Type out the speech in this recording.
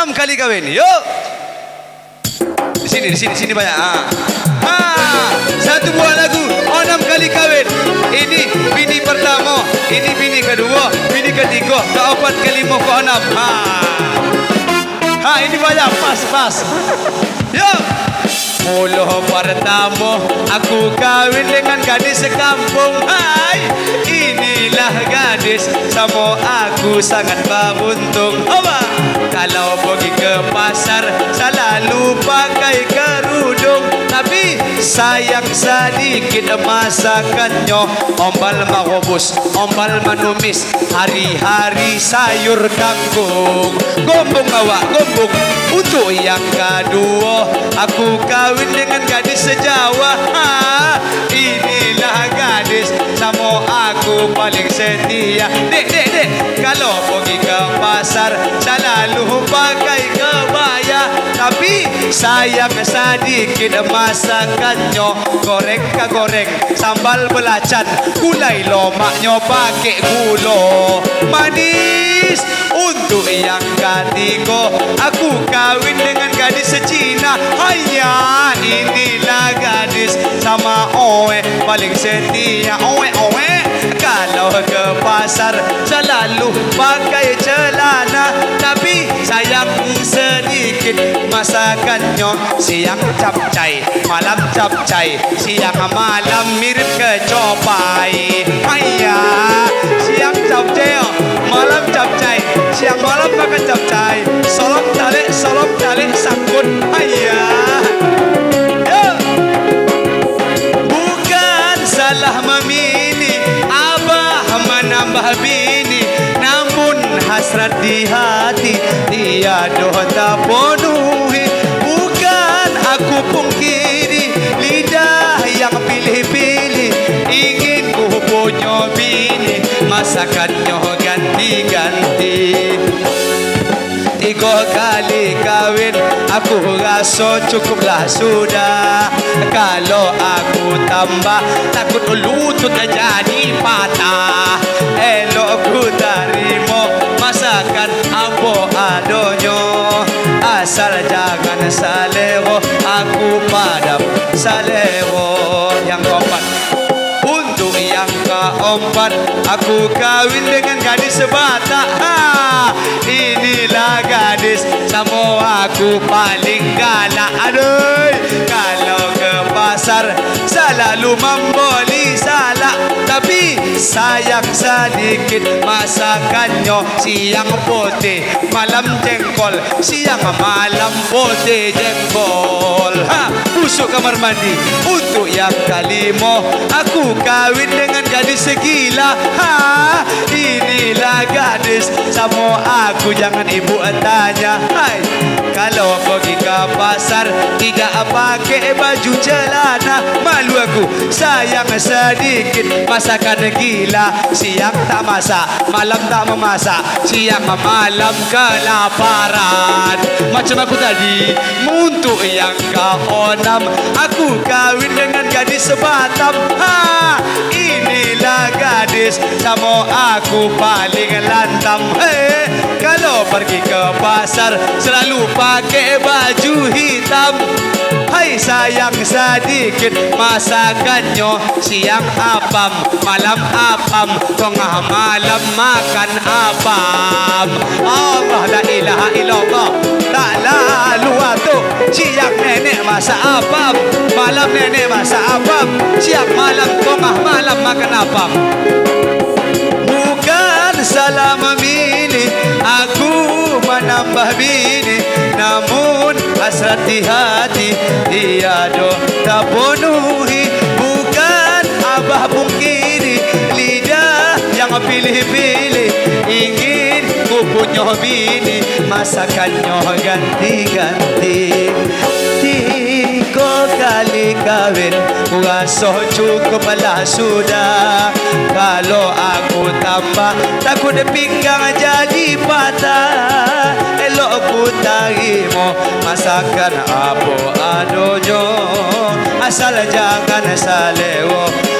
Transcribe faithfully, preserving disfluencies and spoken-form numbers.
enam kali kawin. Yuk. Di sini, di sini, sini banyak. Ah. Ah, satu buah lagu enam kali kawin. Ini bini pertama, ini bini kedua, bini ketiga, keempat, kelima, keenam. Ha. Ha, ini banyak pas pas. Yuk. Mula pertama aku kawin dengan gadis sekampung. Hai, inilah gadis sama aku sangat beruntung. Apa? Kalau pergi ke pasar selalu pakai kerudung, tapi sayang sedikit masakannya. Ombal merebus, ombal menumis, hari-hari sayur kangkung. Gombong awak, gombong. Untuk yang kedua aku kawin dengan gadis sejawa. Ha, inilah gadis sama aku paling setia. Dek, dek, dek, kalau pergi ke pasar selalu pakai kebaya, tapi sayang sedikit masakannya. Goreng ke goreng, sambal belacan, gulai lomaknya pakai gula manis. Untuk yang ketiga aku kawin dengan gadis Cina. Hanya inilah gadis sama oe paling setia. Oe oe kalau ke pasar selalu pakai celana, tapi sayang sedikit masakannya. Siang capcay, malam capcay, siang malam mirip kecopai. Hanya siang capcay, malam capcay, siang malam makan capcay. Solom talik, solom talik sangkut. Ayah, yeah. Bukan salah memilih abah menambah bini, namun hasrat di hati tiada terpenuhi. Bukan aku pungkiri lidah yang pilih-pilih, ingin ku punya bini masakannya ganti-ganti. Tiga kali kawin aku rasa cukuplah sudah. Kalau aku tambah takut lutut jadi patah. Elok ku terima masakan apa adanya, asal jangan salero aku padam salero. Yang keempat, untuk yang keempat aku kawin dengan gadis sebatak. Ha, inilah gadis sama aku paling galak. Aduh, kalau ke pasar selalu membeli salak, tapi sayang sedikit masakannya. Siang putih, malam jengkol, siang malam putih jengkol. Ha, busuk kamar mandi. Untuk yang kelima aku kawin dengan gadis segila. Ha, inilah gadis sama aku, jangan ibu tanya. Hai, kalau pergi ke pasar tidak pakai baju celana, malu aku sayang sedikit masakan gila. Siang tak masak, malam tak memasak, siang malam kelaparan. Macam aku tadi. Untuk yang keenam aku kawin dengan gadis sebatam. Ha, inilah gadis sama aku paling lantam. Hey, kalau pergi ke pasar selalu pakai baju hitam. Hai, sayang sedikit masakannya. Siang apam, malam apam, tengah malam makan apam. Allah la ilaha illallah. Tak lalu waktu. Siang nenek masak apam, malam nenek masak apam, siang malam tengah malam makan apam. Bukan salah memilih aku menambah bini, namun hasrat di hati tiada terpenuhi. Bukan abah pungkiri lidah yang pilih-pilih, ingin ku punya bini masakannya ganti-ganti. Tiga kali kawin ku rasa cukuplah sudah. Kalau aku tambah takut pinggang jadi patah. Elok ku terima masakan apa adanya, asal jangan salewo